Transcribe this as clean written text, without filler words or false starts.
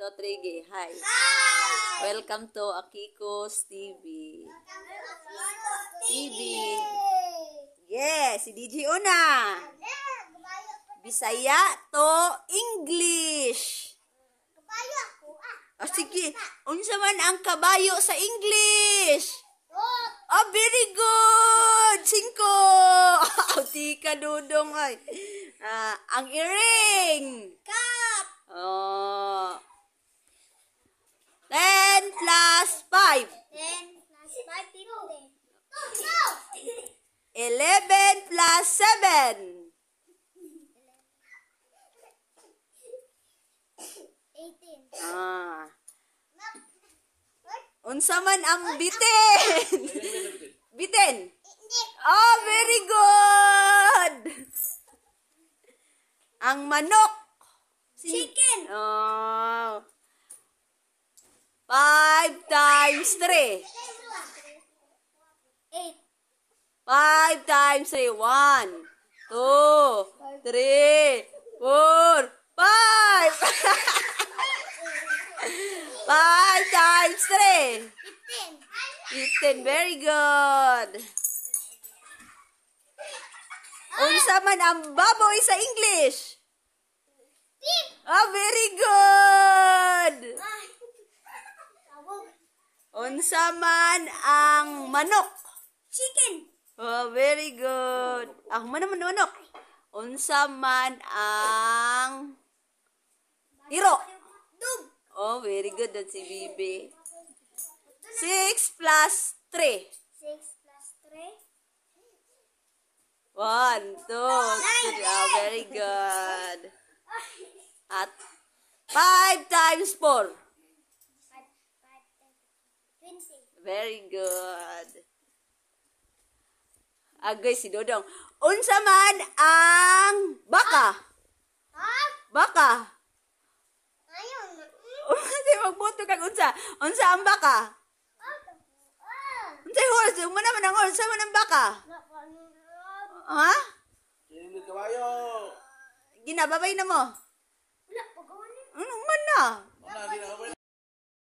2, 3, gi. Hi. Welcome to Akiko's TV. Yes, si DJ una. Bisaya to English. Oh, sige. Unsa man ang kabayo sa English? Oh, very good. 5. Tika dudong ay. Ang earring. Cup. Oh. 10 plus 5. 10 plus 5, 15. 11 plus 7. 18. Unsa man ang bitin? Bitin. Oh, very good. Ang manok. Chicken. Oh. 5 times 3. 8. 5 times 3. 1, 2, 3, 4, 5. 5 times 3. 15. Very good. Unsa man ang baboy sa English? Oh, very good. Unsa man ang manok? Chicken. Oh, very good. Manok. Unsa man ang iro? Dog. Oh, very good. That's si Bibi. 6 plus 3. 6 plus 3. 1, 2, 3. Oh, very good. At 5 times 4. 5, 20. Very good. Agay si Dodong. Unsa man ang baka? Ha? Baka. Ayun. Di magbuto kag unsa? Unsa ang baka? Unsay horse? Umana man ang horse, unsa man ang baka? Ha? Hindi kabayo. Ginababay na mo.